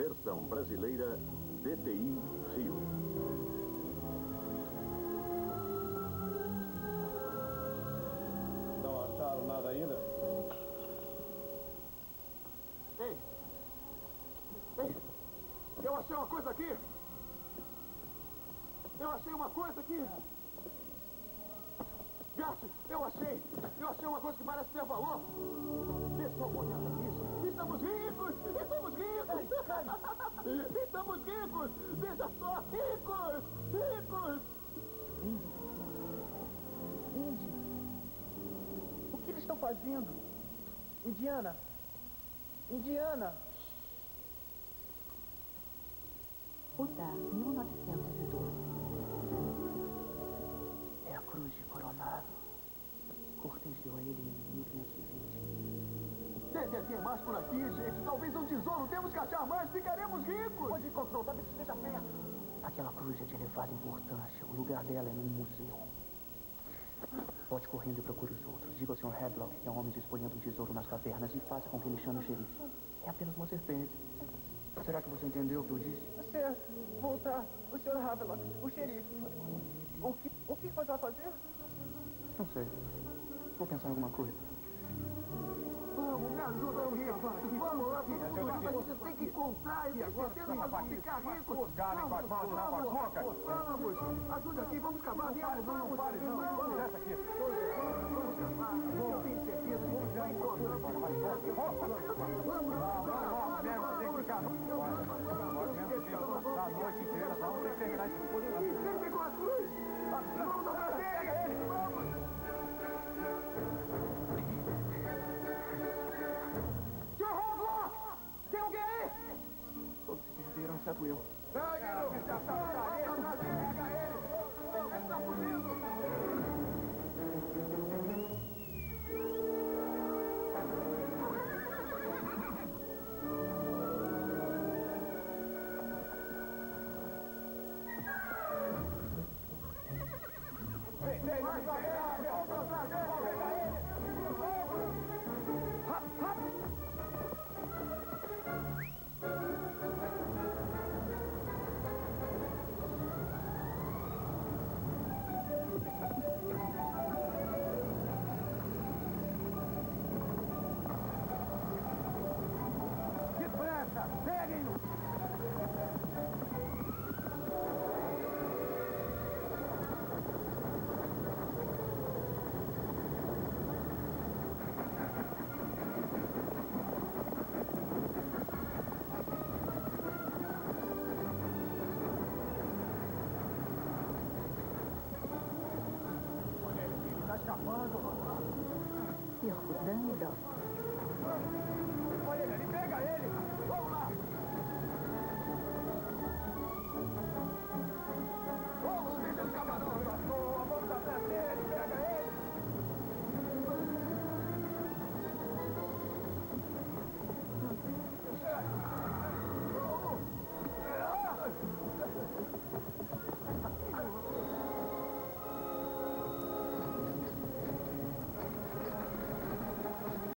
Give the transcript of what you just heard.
Versão brasileira, VTI Rio. Não acharam nada ainda? Ei! Ei! Eu achei uma coisa aqui! Eu achei uma coisa aqui! Gato, eu achei uma coisa que parece ter valor! Vê só uma olhada nisso! Estamos ricos! Estamos ricos! Estamos ricos! Veja só! Ricos! Ricos! Indy, o que eles estão fazendo? Indiana! Indiana! Utah, 1912. É a cruz de Coronado. Cortez deu a ele em 1520. Deve haver mais por aqui, gente. Talvez um tesouro. Temos que achar mais. Ficaremos ricos. Onde encontrou? Talvez esteja perto. Aquela cruz é de elevada importância. O lugar dela é num museu. Volte correndo e procure os outros. Diga ao Sr. Hadlock que há homens escolhendo um tesouro nas cavernas e faça com que ele chame o xerife. É apenas uma serpente. Será que você entendeu o que eu disse? Certo. Voltar. O Sr. Havelock, o xerife. O que você vai fazer? Não sei. Vou pensar em alguma coisa. Vamos, me ajuda aqui. Vamos lá, a gente tem que encontrar. Eu tenho certeza que vamos ficar ricos. Com as mãos, não com as bocas. Vamos, ajuda aqui, vamos cavar. Não pare, não. Vamos nessa aqui. Vamos cavar. Eu tenho certeza que a gente vai encontrar. Vamos mesmo, tem que ficar. Nós mesmo temos que passar a noite inteira. Vamos ter que terminar isso. Quem pegou a cruz? Vamos atrás dele. Vamos. Sr. Hadlock! Tem alguém aí? Todos se perderam, exceto eu. Pega ele! Pega ele! Ele está fugindo! Depressa! Peguem-no! Sr. Danidov.